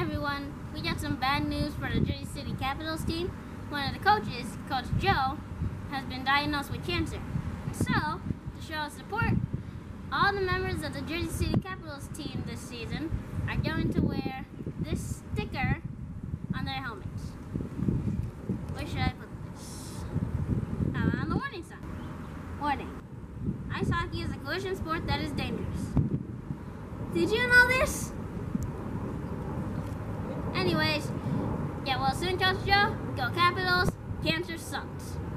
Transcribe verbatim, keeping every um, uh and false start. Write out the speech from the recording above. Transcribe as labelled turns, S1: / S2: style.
S1: everyone, we got some bad news for the Jersey City Capitals team. One of the coaches, Coach Joe, has been diagnosed with cancer. So, to show us support, all the members of the Jersey City Capitals team this season are going to wear this sticker on their helmets. Where should I put this? Uh, on the warning sign. Warning. Ice hockey is a collision sport that is dangerous. Did you know this? Anyways, get well soon, Coach Joe. Go Capitals. Cancer sucks.